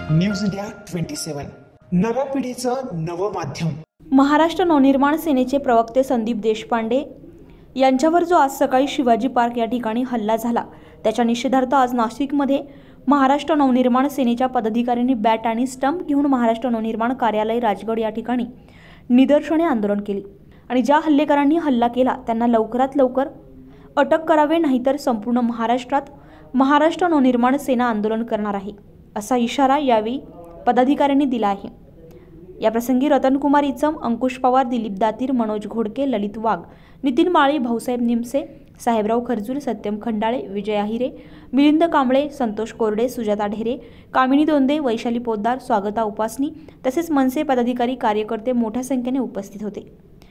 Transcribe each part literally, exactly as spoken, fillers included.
News India twenty सेवन, नव्या पिढीचं नवं माध्यम। महाराष्ट्र नवनिर्माण सेनेचे प्रवक्ते संदीप देशपांडे यांच्यावर जो आज सकाळी शिवाजी पार्क या ठिकाणी हल्ला झाला, त्याच्या निषेधार्थ आज नाशिकमध्ये महाराष्ट्र नवनिर्माण सेनेच्या पदाधिकाऱ्यांनी बॅट आणि स्टंप घेऊन महाराष्ट्र नवनिर्माण कार्यालय राजगड या ठिकाणी निदर्शने आंदोलन केले आणि ज्या हल्लेकरांनी हल्ला केला त्यांना लवकरात लवकर अटक करावे, नाहीतर संपूर्ण महाराष्ट्रात महाराष्ट्र नवनिर्माण सेना आंदोलन करणार आहे, असा इशारा यावेळी पदाधिकाऱ्यांनी दिला आहे। या प्रसंगी रतनकुमार इचम, अंकुश पवार, दिलीप दातीर, मनोज घोडके, ललित वाघ, नितीन माळी, भाऊसाहेब निमसे, साहेबराव खरजूर, सत्यम खंडाळे, विजय आहिरे, मिलिंद कांबळे, संतोष कोरडे, सुजाता ढेरे, कामिनी दोंदे, वैशाली पोद्दार, स्वागता उपासनी तसेच मनसे पदाधिकारी कार्यकर्ते मोठ्या संख्येने उपस्थित होते।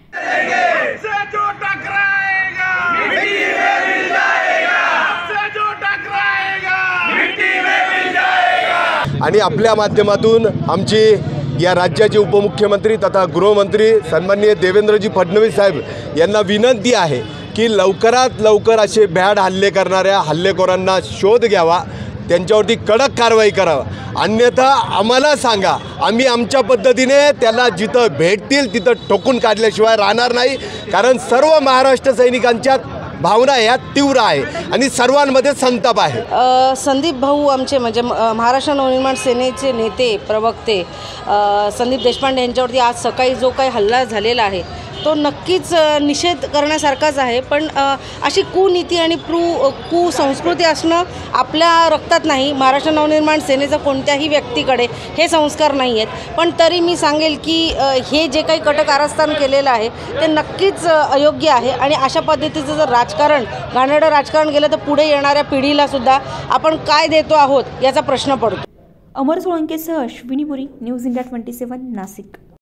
आणि आपल्या माध्यमातून आमची या राज्याचे उपमुख्यमंत्री तथा गृहमंत्री सन्माननीय देवेंद्रजी फडणवीस साहेब यांना विनंती आहे की लवकरात लवकर असे भ्याड हल्ले करणाऱ्या हल्लेखोरांना शोध घ्यावा, त्यांच्यावरती कडक कारवाई करावा, अन्यथा आम्हाला सांगा, आम्ही आमच्या पद्धतीने त्याला जिथं भेटतील तिथं ठोकून काढल्याशिवाय राहणार नाही। कारण सर्व महाराष्ट्र सैनिकांच्या भावना या तीव्र आहे आणि सर्वांमध्ये संताप आहे। संदीप भाऊ आमचे म्हणजे महाराष्ट्र नवनिर्माण सेनेचे नेते प्रवक्ते संदीप देशपांडे यांच्यावरती आज सकाळी जो काही हल्ला झालेला आहे तो नक्कीच निषेध करण्यासारखाच आहे। पण अशी कुनीती आणि प्रू कुसंस्कृती असणं आपल्या रक्तात नाही। महाराष्ट्र नवनिर्माण सेनेचा कोणत्याही व्यक्तीकडे हे संस्कार नाही आहेत। पण तरी मी सांगेल की हे जे काही कटक कारस्थान केलेलं आहे ते नक्कीच अयोग्य आहे आणि अशा पद्धतीचं जर राजकारण घाणेरडं राजकारण केलं तर पुढे येणाऱ्या पिढीला सुद्धा आपण काय देतो आहोत याचा प्रश्न पडतो। अमर सोळंकेसह Ashwini Puri, news India twenty seven, Nashik.